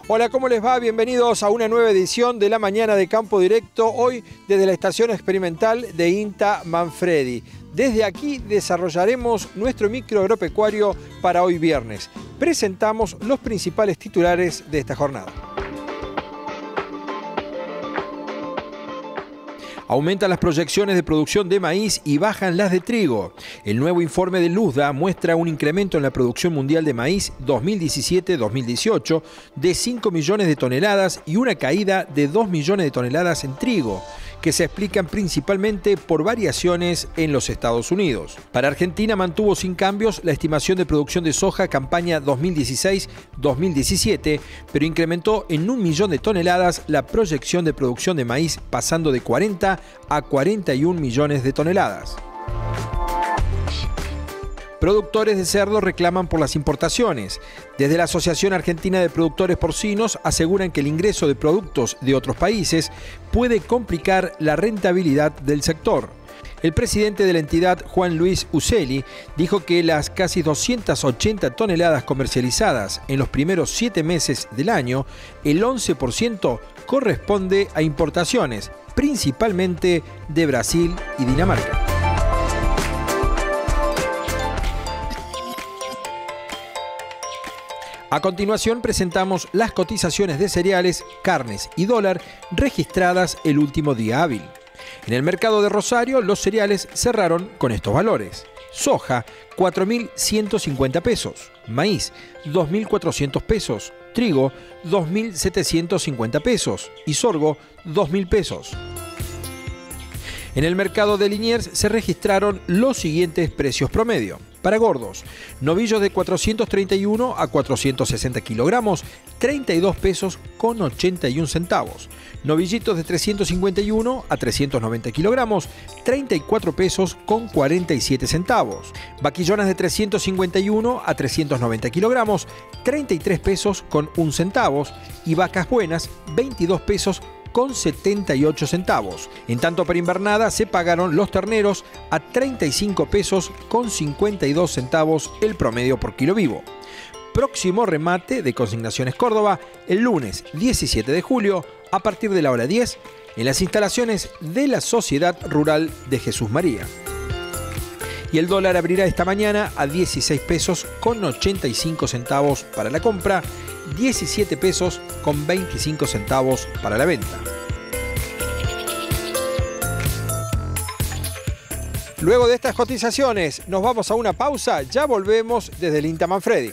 Hola, ¿cómo les va? Bienvenidos a una nueva edición de La Mañana de Campo Directo, hoy desde la estación experimental de INTA Manfredi. Desde aquí desarrollaremos nuestro micro agropecuario para hoy viernes. Presentamos los principales titulares de esta jornada. Aumentan las proyecciones de producción de maíz y bajan las de trigo. El nuevo informe de Luzda muestra un incremento en la producción mundial de maíz 2017-2018 de 5 millones de toneladas y una caída de 2 millones de toneladas en trigo, que se explican principalmente por variaciones en los Estados Unidos. Para Argentina mantuvo sin cambios la estimación de producción de soja campaña 2016-2017, pero incrementó en 1 millón de toneladas la proyección de producción de maíz, pasando de 40 a 41 millones de toneladas. Productores de cerdo reclaman por las importaciones. Desde la Asociación Argentina de Productores Porcinos aseguran que el ingreso de productos de otros países puede complicar la rentabilidad del sector. El presidente de la entidad, Juan Luis Uccelli, dijo que las casi 280 toneladas comercializadas en los primeros 7 meses del año, el 11% corresponde a importaciones, principalmente de Brasil y Dinamarca. A continuación presentamos las cotizaciones de cereales, carnes y dólar registradas el último día hábil. En el mercado de Rosario, los cereales cerraron con estos valores. Soja, 4.150 pesos. Maíz, 2.400 pesos. Trigo, 2.750 pesos. Y sorgo, 2.000 pesos. En el mercado de Liniers se registraron los siguientes precios promedio. Para gordos, novillos de 431 a 460 kilogramos, 32 pesos con 81 centavos. Novillitos de 351 a 390 kilogramos, 34 pesos con 47 centavos. Vaquillonas de 351 a 390 kilogramos, 33 pesos con 1 centavos. Y vacas buenas, 22 pesos con 78 centavos. En tanto, para invernada se pagaron los terneros a 35 pesos con 52 centavos el promedio por kilo vivo. Próximo remate de Consignaciones Córdoba el lunes 17 de julio a partir de la hora 10 en las instalaciones de la Sociedad Rural de Jesús María. Y el dólar abrirá esta mañana a 16 pesos con 85 centavos para la compra, 17 pesos con 25 centavos para la venta. Luego de estas cotizaciones nos vamos a una pausa, ya volvemos desde el INTA Manfredi.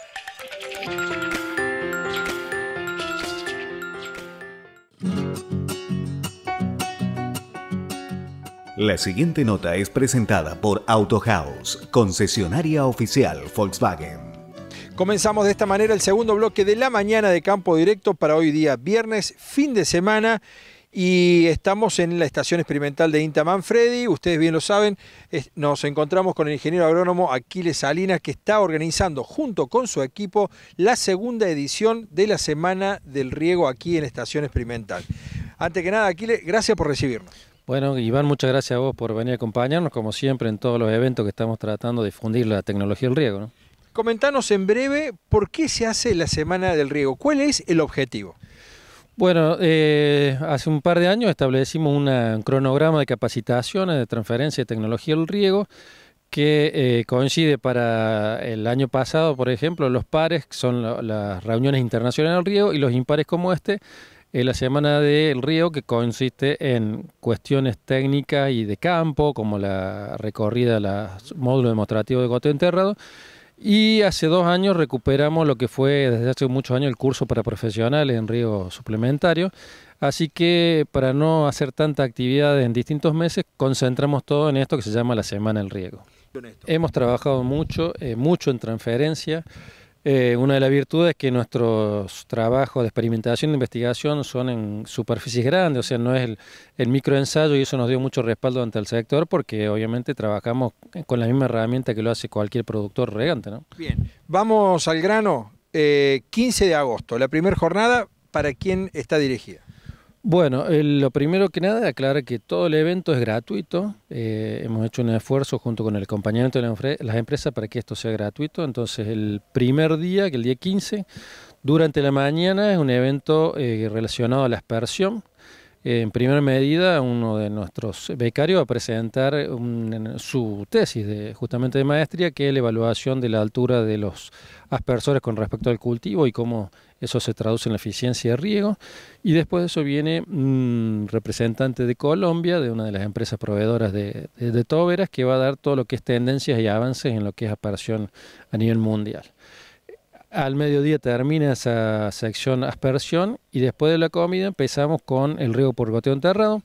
La siguiente nota es presentada por Auto House, concesionaria oficial Volkswagen. Comenzamos de esta manera el segundo bloque de La Mañana de Campo Directo para hoy día viernes, fin de semana, y estamos en la estación experimental de INTA Manfredi. Ustedes bien lo saben, nos encontramos con el ingeniero agrónomo Aquiles Salinas, que está organizando junto con su equipo la segunda edición de la Semana del Riego aquí en la estación experimental. Antes que nada, Aquiles, gracias por recibirnos. Bueno, Iván, muchas gracias a vos por venir a acompañarnos, como siempre, en todos los eventos que estamos tratando de difundir la tecnología del riego, ¿no? Comentanos en breve por qué se hace la Semana del Riego. ¿Cuál es el objetivo? Bueno, hace un par de años establecimos un cronograma de capacitaciones de transferencia de tecnología del riego que coincide para el año pasado, por ejemplo, los pares, que son las reuniones internacionales del riego, y los impares como la Semana del Riego, que consiste en cuestiones técnicas y de campo, como la recorrida de los módulos demostrativos de goteo enterrado. Y hace 2 años recuperamos lo que fue desde hace muchos años el curso para profesionales en riego suplementario. Así que para no hacer tanta actividad en distintos meses, concentramos todo en esto que se llama la Semana del Riego. Hemos trabajado mucho en transferencia. Una de las virtudes es que nuestros trabajos de experimentación e investigación son en superficies grandes, o sea, no es el microensayo, y eso nos dio mucho respaldo ante el sector porque obviamente trabajamos con la misma herramienta que lo hace cualquier productor regante, ¿no? Bien, vamos al grano. 15 de agosto, la primera jornada, ¿para quién está dirigida? Bueno, lo primero que nada, aclarar que todo el evento es gratuito. Hemos hecho un esfuerzo junto con el acompañamiento de las empresas para que esto sea gratuito. Entonces, el primer día, que el día 15, Durante la mañana es un evento relacionado a la aspersión. En primera medida, uno de nuestros becarios va a presentar su tesis justamente de maestría, que es la evaluación de la altura de los aspersores con respecto al cultivo y cómo eso se traduce en la eficiencia de riego. Y después de eso viene un representante de Colombia, de una de las empresas proveedoras de toberas, que va a dar todo lo que es tendencias y avances en lo que es aspersión a nivel mundial. Al mediodía termina esa sección aspersión y después de la comida empezamos con el riego por goteo enterrado,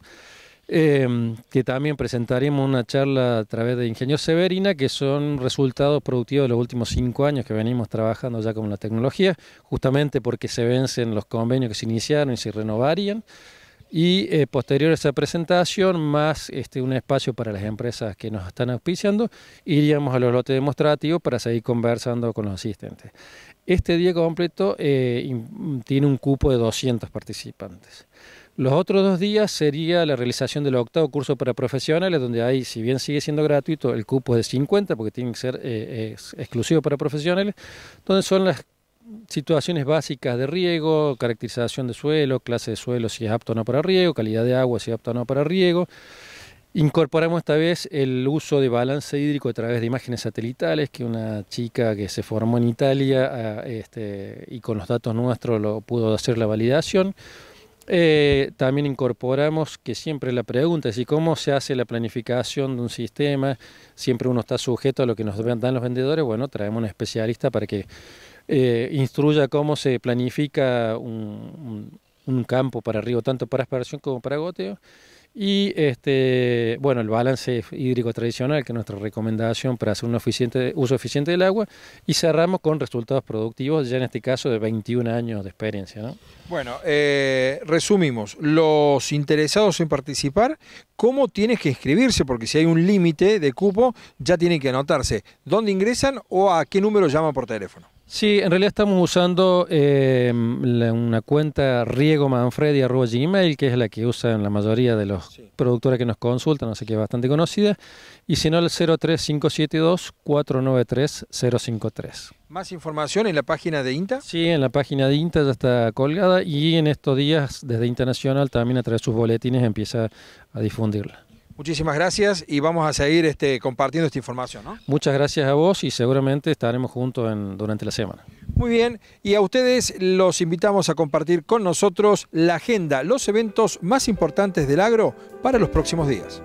que también presentaremos una charla a través de Ingeniero Severina, que son resultados productivos de los últimos 5 años que venimos trabajando ya con la tecnología, justamente porque se vencen los convenios que se iniciaron y se renovarían. Y posterior a esa presentación, más un espacio para las empresas que nos están auspiciando, iríamos a los lotes demostrativos para seguir conversando con los asistentes. Este día completo tiene un cupo de 200 participantes. Los otros 2 días sería la realización del 8º curso para profesionales, donde ahí, si bien sigue siendo gratuito, el cupo es de 50, porque tiene que ser exclusivo para profesionales, donde son las situaciones básicas de riego, caracterización de suelo, clase de suelo si es apto o no para riego, calidad de agua si es apto o no para riego. Incorporamos esta vez el uso de balance hídrico a través de imágenes satelitales, que una chica que se formó en Italia y con los datos nuestros lo pudo hacer la validación. También incorporamos, que siempre la pregunta es cómo se hace la planificación de un sistema. Siempre uno está sujeto a lo que nos dan los vendedores. Bueno, traemos un especialista para que instruya cómo se planifica un campo para riego, tanto para aspersión como para goteo. Y bueno, el balance hídrico tradicional, que es nuestra recomendación para hacer un uso eficiente del agua, y cerramos con resultados productivos, ya en este caso de 21 años de experiencia, ¿no? Bueno, resumimos, los interesados en participar, ¿cómo tienes que inscribirse? Porque si hay un límite de cupo, ya tienen que anotarse. ¿Dónde ingresan o a qué número llaman por teléfono? Sí, en realidad estamos usando una cuenta riegomanfredi@gmail, que es la que usan la mayoría de los productores que nos consultan, así que es bastante conocida, y si no el 03572-493-053. ¿Más información en la página de INTA? Sí, en la página de INTA ya está colgada, y en estos días desde INTA Nacional también a través de sus boletines empieza a difundirla. Muchísimas gracias y vamos a seguir compartiendo esta información, ¿no? Muchas gracias a vos y seguramente estaremos juntos durante la semana. Muy bien, y a ustedes los invitamos a compartir con nosotros la agenda, los eventos más importantes del agro para los próximos días.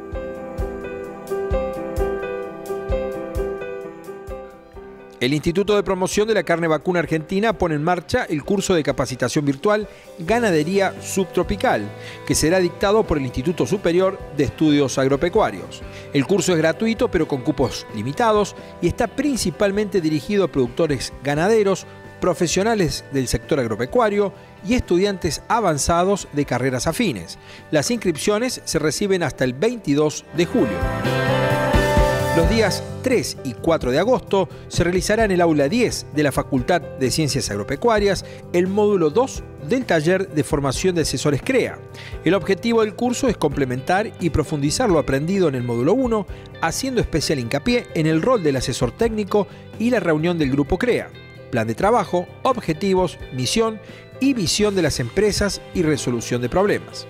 El Instituto de Promoción de la Carne Vacuna Argentina pone en marcha el curso de capacitación virtual Ganadería Subtropical, que será dictado por el Instituto Superior de Estudios Agropecuarios. El curso es gratuito, pero con cupos limitados, y está principalmente dirigido a productores ganaderos, profesionales del sector agropecuario y estudiantes avanzados de carreras afines. Las inscripciones se reciben hasta el 22 de julio. Los días 3 y 4 de agosto se realizará en el aula 10 de la Facultad de Ciencias Agropecuarias el módulo 2 del taller de formación de asesores CREA. El objetivo del curso es complementar y profundizar lo aprendido en el módulo 1, haciendo especial hincapié en el rol del asesor técnico y la reunión del grupo CREA, plan de trabajo, objetivos, misión y visión de las empresas y resolución de problemas.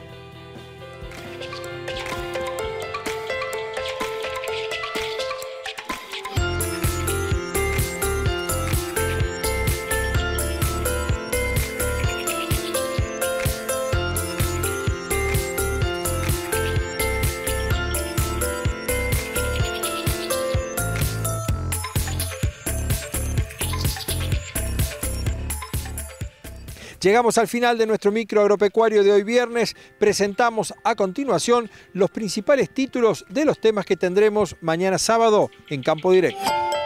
Llegamos al final de nuestro micro agropecuario de hoy viernes. Presentamos a continuación los principales títulos de los temas que tendremos mañana sábado en Campo Directo.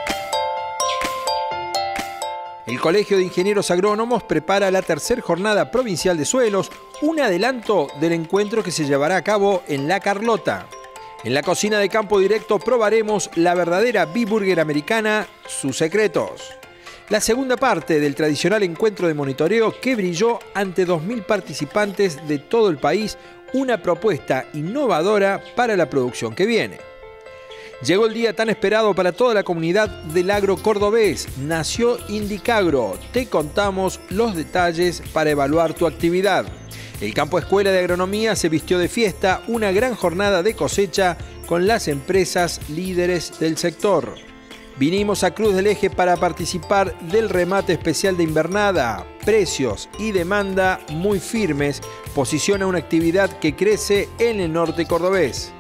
El Colegio de Ingenieros Agrónomos prepara la tercera jornada provincial de suelos, un adelanto del encuentro que se llevará a cabo en La Carlota. En la cocina de Campo Directo probaremos la verdadera Beef Burger americana, sus secretos. La segunda parte del tradicional encuentro de monitoreo que brilló ante 2.000 participantes de todo el país, una propuesta innovadora para la producción que viene. Llegó el día tan esperado para toda la comunidad del agro cordobés. Nació Indicagro. Te contamos los detalles para evaluar tu actividad. El campo escuela de agronomía se vistió de fiesta, una gran jornada de cosecha con las empresas líderes del sector. Vinimos a Cruz del Eje para participar del remate especial de invernada. Precios y demanda muy firmes posiciona una actividad que crece en el norte cordobés.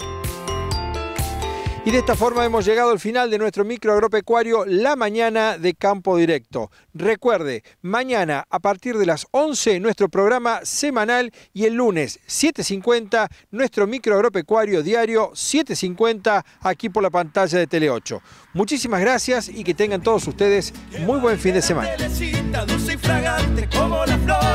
Y de esta forma hemos llegado al final de nuestro microagropecuario La Mañana de Campo Directo. Recuerde, mañana a partir de las 11 nuestro programa semanal y el lunes 7:50 nuestro microagropecuario diario 7:50 aquí por la pantalla de Tele 8. Muchísimas gracias y que tengan todos ustedes muy buen fin de semana. Dulce y fragante como la flor.